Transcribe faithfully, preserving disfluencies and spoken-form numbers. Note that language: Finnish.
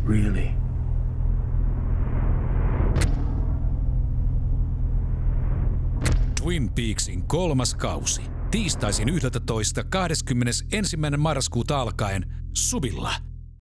Really? Twin Peaksin kolmas kausi. Tiistaisin yhdeltätoista kahdeskymmenesensimmäinen marraskuuta alkaen Subilla.